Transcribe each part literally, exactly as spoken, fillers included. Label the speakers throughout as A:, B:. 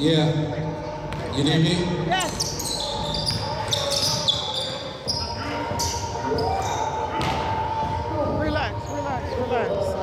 A: Yeah. You need me?
B: Yes. Relax, relax, relax.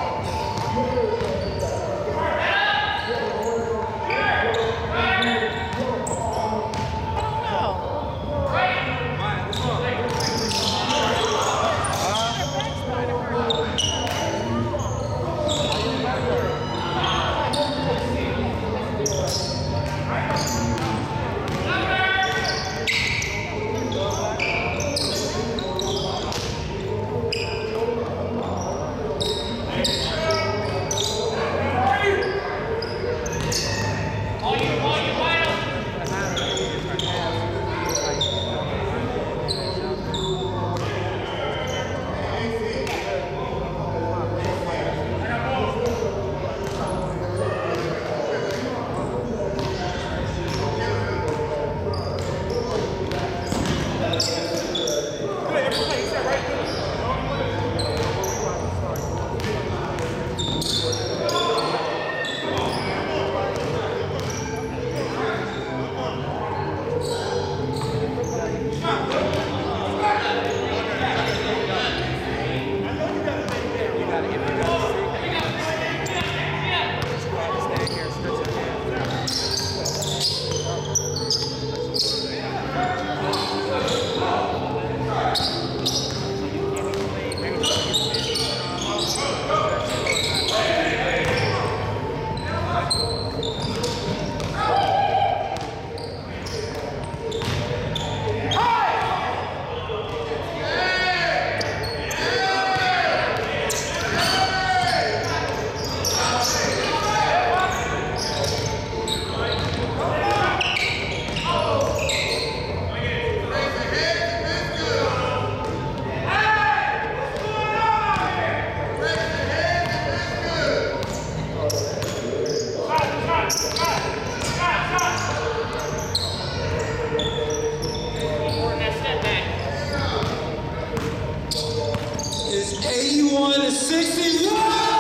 A: eighty-one to sixty-one!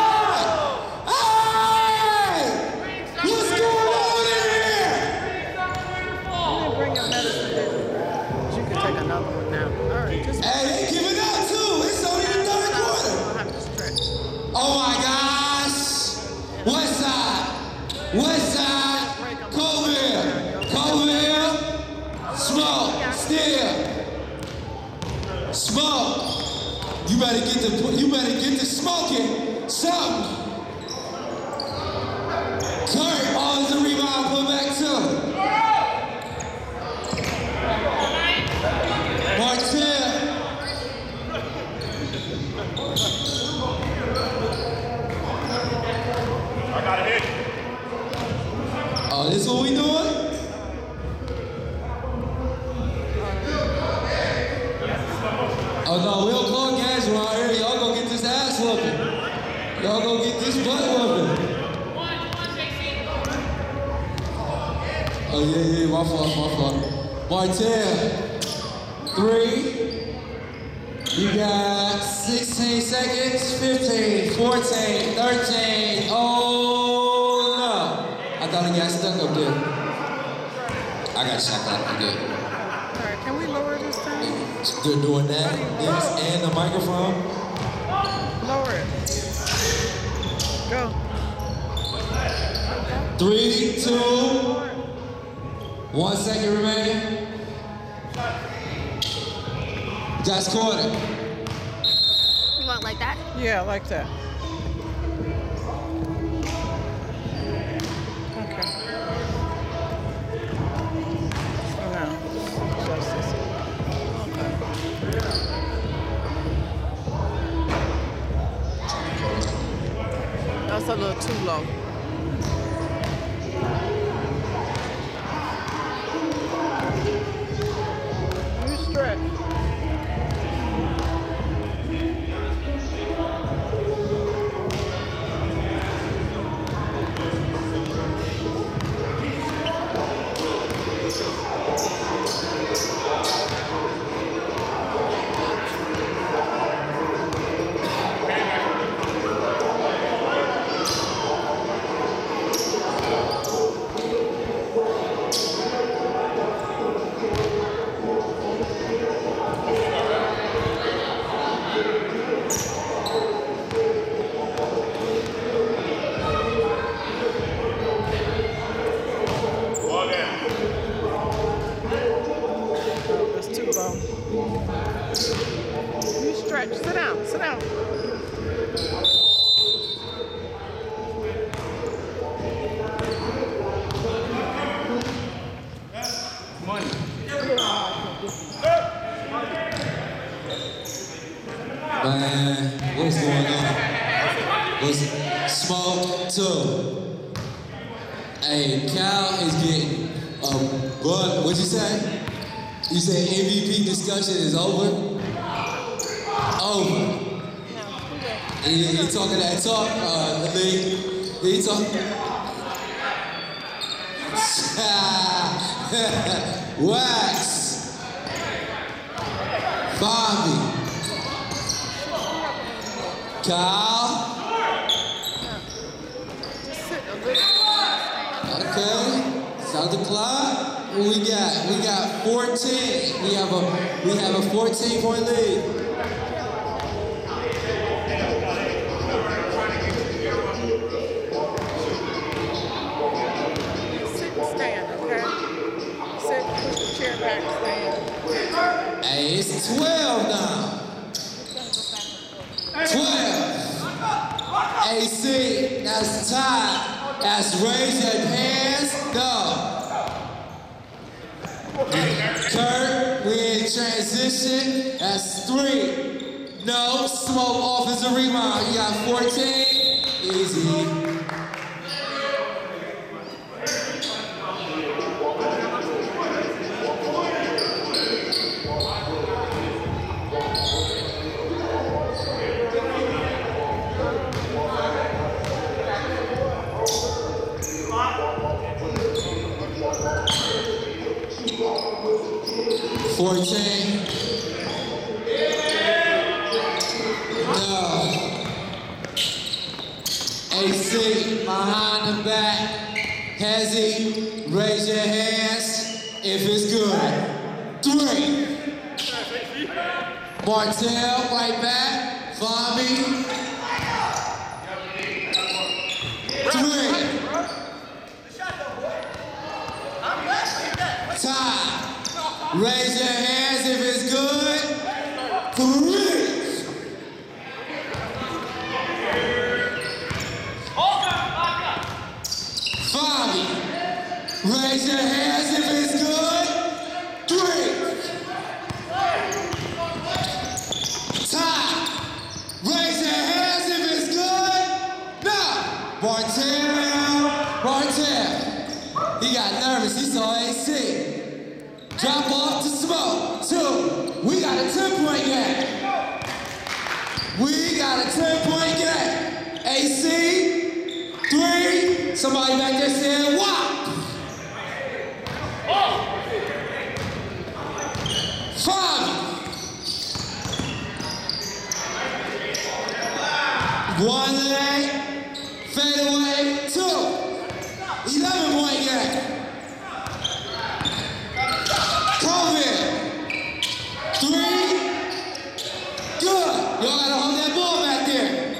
A: Hey! What's going on in here?
B: You didn't bring your medicine, did you? But you can take another one now. All right, just.
A: Hey, they giving up too. It's only the third quarter. Oh my gosh! West side, West side, Colville, Colville, smoke, still, smoke. You better get the you better get to smoking something. Kurt, all the rebound, put back to. Martel.
C: I got a hit.
A: Oh, this what we doing? Oh no, we don't call gas around here. Y'all go get this ass whooping. Y'all go get this butt whooping. Oh yeah, yeah, my fault, my fault. Martel, three. You got sixteen seconds, fifteen, fourteen, thirteen. Oh no. I thought I got stuck up there. I got stuck up there.
B: All right, can we lower this thing?
A: They're doing that, this, and the microphone.
B: Lower it. Go.
A: Three, two, one second remaining. Just quarter.
D: You want like that?
B: Yeah, like that. Okay. So now, just this. That's a little too low. You stretch.
A: two. Hey, Cal is getting a butt. What'd you say? You said M V P discussion is over? Over. He, he talking that talk, uh, Lee. He talking. Wax. Bobby. Kyle. Okay. Start the clock. What we got? We got fourteen. We have a we have a fourteen point lead. Hey, it's twelve now. twelve. A C, that's time. That's raise your hands. Go. Kurt, we in transition. That's three. No, smoke offensive rebound. You got fourteen. Easy. fourteen. No. A C, behind the back. Hezzy, raise your hands if it's good. Three. Martell, right back. Fami. Three. Time. Raise your hands if it's good. Three. Fabi. Raise your hands if it's good. Three. Time. Raise your hands if it's good. No. Bartel. Bartel. He got nervous. He saw A C. Drop off to smoke. Two. We got a ten-point game. We got a ten-point game. A C. Three. Somebody back there saying, what? Five. One leg. Fade away. Two. eleven-point game. Three. Good. Y'all gotta hold that ball back there.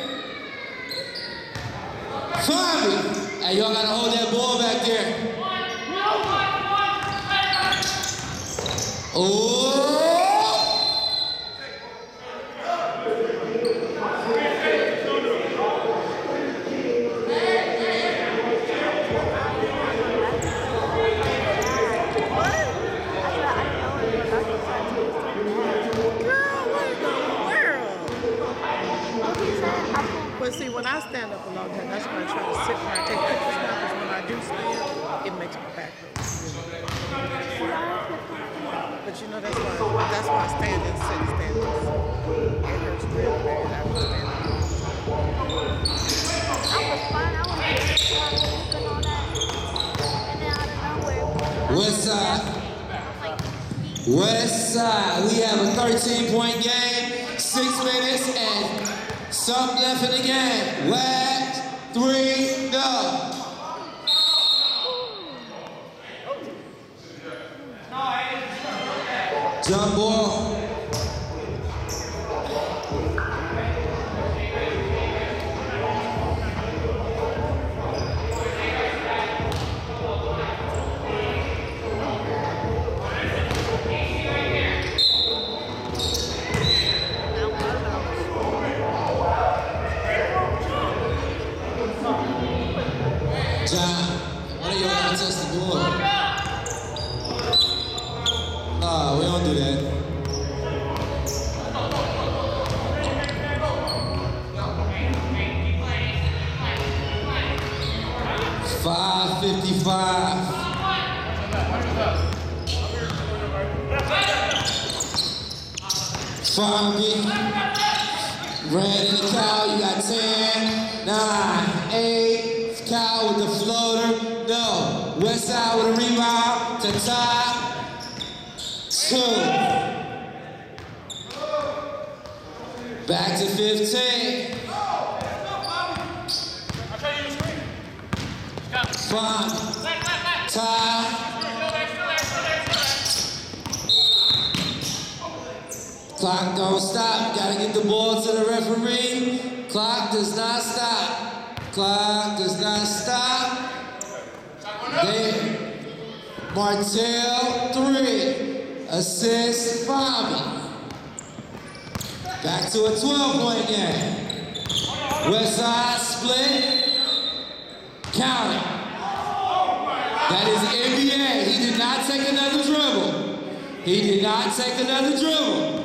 A: Five. Hey, y'all gotta hold that ball back there. Oh.
B: But see, when I stand up a long time, that's when I try to sit where I take pictures now, because when I do stand, it makes my back hurt. But you know, that's why, that's why I stand and sit and stand. It hurts real bad after standing.
D: I was fine. I was looking and all that. And then out of nowhere.
A: West side. West side. We have a thirteen-point game, six minutes, and something left in the game. Last three, go. Jump ball. John, why don't y'all gotta test the ball? Nah, we don't do that. five fifty-five. Fongy. Red in the cow, you got ten, nine, eight. Cow with the floater. No. West side with a rebound to tie. Two. Back to fifteen. Fongy. Tie. Clock don't stop. Gotta get the ball to the referee. Clock does not stop. Clock does not stop. There. Martell, three. Assist, Bobby. Back to a twelve-point game. West side split. Count it. That is N B A. He did not take another dribble. He did not take another dribble.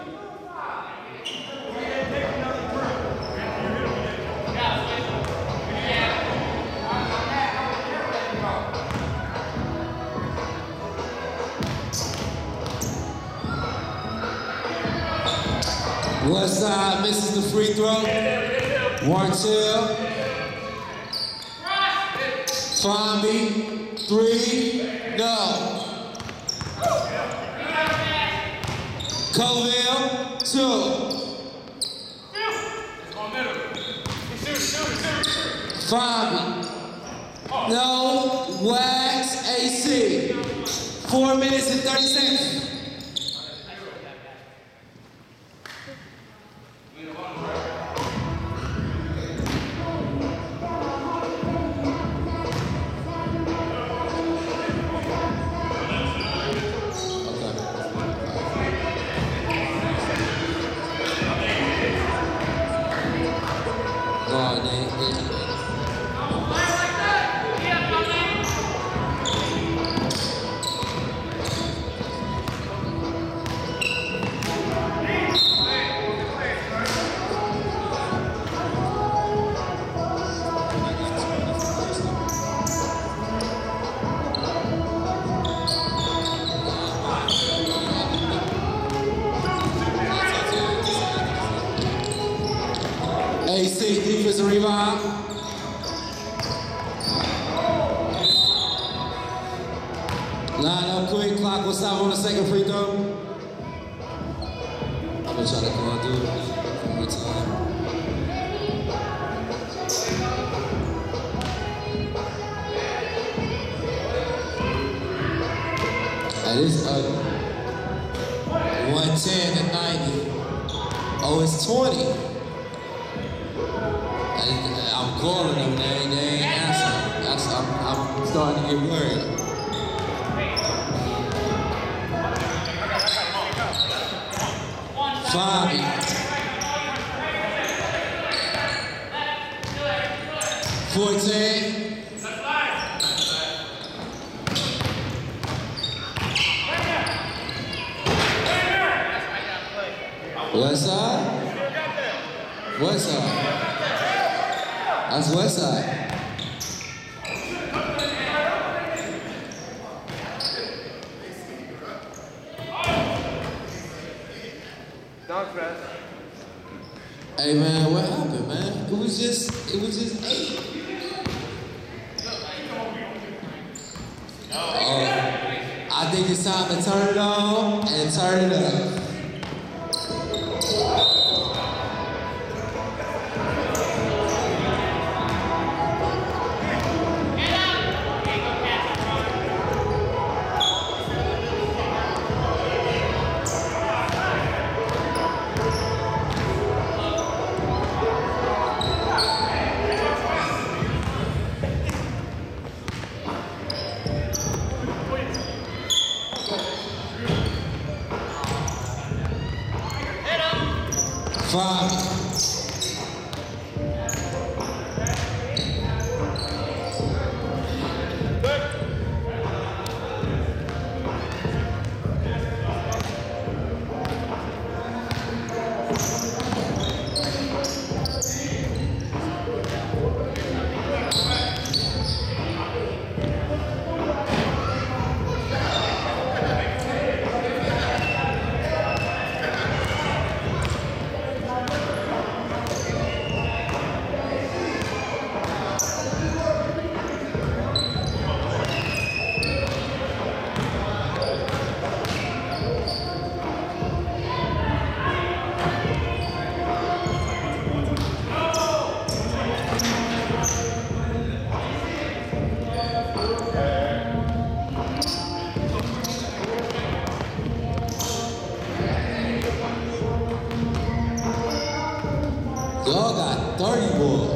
A: West side misses the free throw. Martell. Fonby. Three. No. Colville. Two. Fonby. No. Wax. A C. Four minutes and thirty seconds. A C, defensive rebound. Line up quick, clock will stop on the second free throw. I'm gonna try to go out do it one more time. That is ugly. one ten to ninety. Oh, it's twenty. I'm calling them, they ain't, they ain't answering. That's, I'm, I'm starting to get worried. Fonby. fourteen. West side? West side. That's West side. Hey man, what happened, man? It was just, it was just eight. Oh, I think it's time to turn it on and turn it up. Five. thirty boy.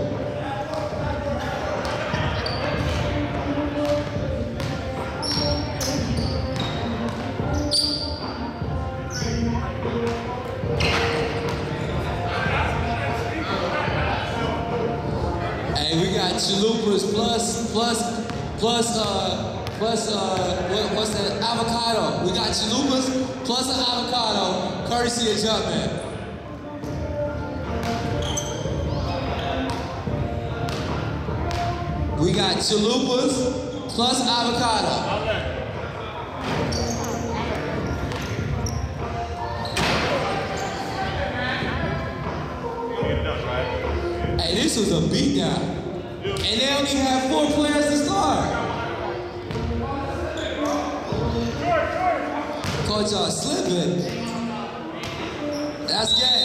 A: Hey, we got chalupas plus, plus, plus, uh, plus, uh, what, what's that? Avocado. We got chalupas plus an avocado, courtesy of Jumpman. We got chalupas plus avocado. Hey, this was a beatdown. And they only have four players to start. Coach, y'all slipping. That's game.